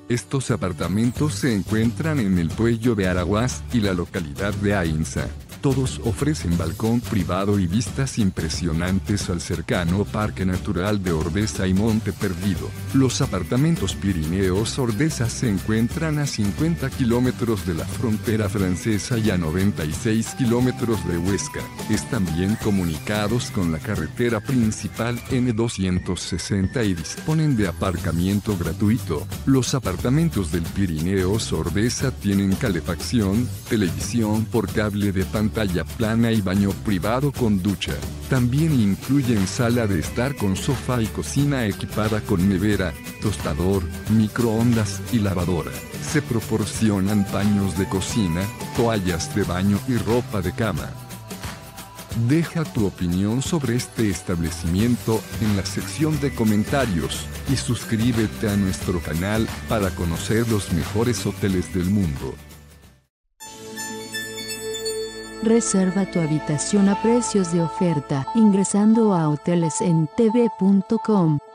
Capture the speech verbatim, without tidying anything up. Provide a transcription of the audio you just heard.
Estos apartamentos se encuentran en el Puello de Araguás y la localidad de Ainsa. Todos ofrecen balcón privado y vistas impresionantes al cercano Parque Natural de Ordesa y Monte Perdido. Los apartamentos Pirineos Ordesa se encuentran a cincuenta kilómetros de la frontera francesa y a noventa y seis kilómetros de Huesca. Están bien comunicados con la carretera principal N doscientos sesenta y disponen de aparcamiento gratuito. Los apartamentos del Pirineos Ordesa tienen calefacción, televisión por cable de pantalla pantalla plana y baño privado con ducha. También incluyen sala de estar con sofá y cocina equipada con nevera, tostador, microondas y lavadora. Se proporcionan paños de cocina, toallas de baño y ropa de cama. Deja tu opinión sobre este establecimiento en la sección de comentarios y suscríbete a nuestro canal para conocer los mejores hoteles del mundo. Reserva tu habitación a precios de oferta ingresando a hoteles en t v punto com.